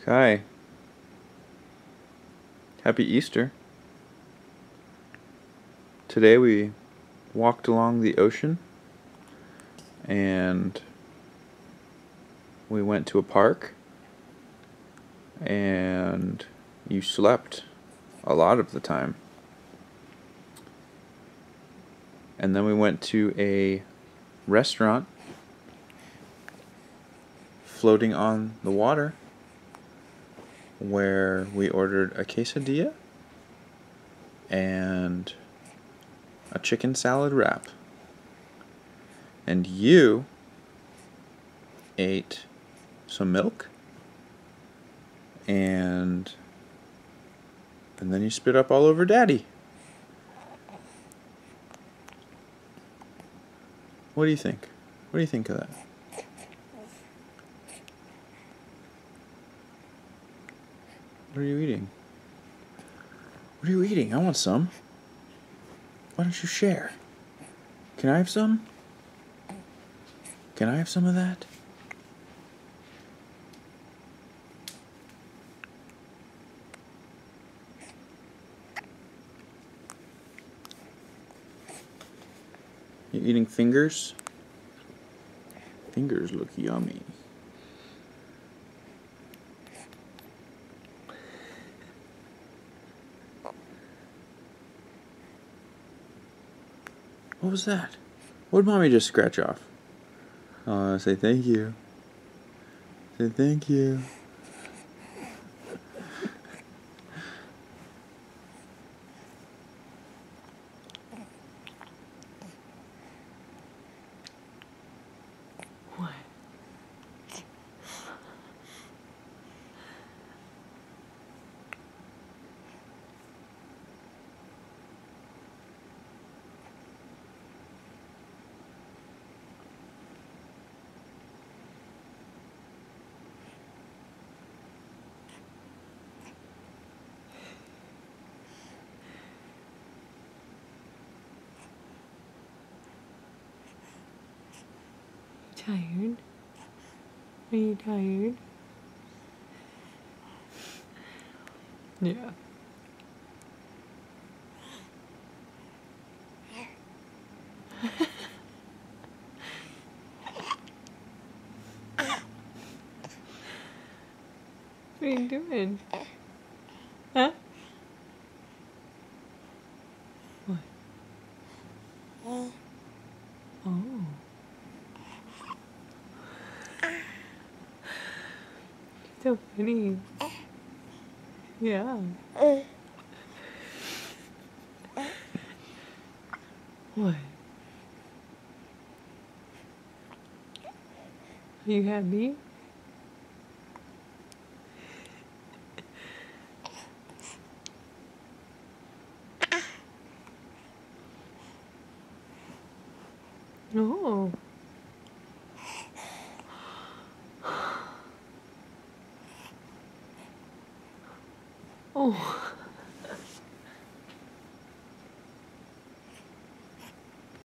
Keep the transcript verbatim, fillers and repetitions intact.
Hi. Happy Easter. Today we walked along the ocean and we went to a park and you slept a lot of the time. And then we went to a restaurant floating on the water where we ordered a quesadilla and a chicken salad wrap. And you ate some milk and and then you spit up all over Daddy. What do you think? What do you think of that? What are you eating? What are you eating? I want some. Why don't you share? Can I have some? Can I have some of that? You eating fingers? Fingers look yummy. What was that? What did Mommy just scratch off? Uh, say thank you. Say thank you. What? Tired? Are you tired? Yeah. What are you doing? Huh? What? Oh. So funny. Yeah. What? Are you happy? No. Oh.